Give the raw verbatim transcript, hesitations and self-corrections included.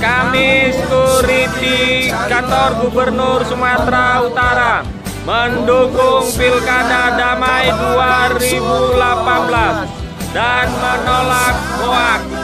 kami security kantor Gubernur Sumatera Utara mendukung Pilkada Damai dua ribu delapan belas dan menolak hoaks.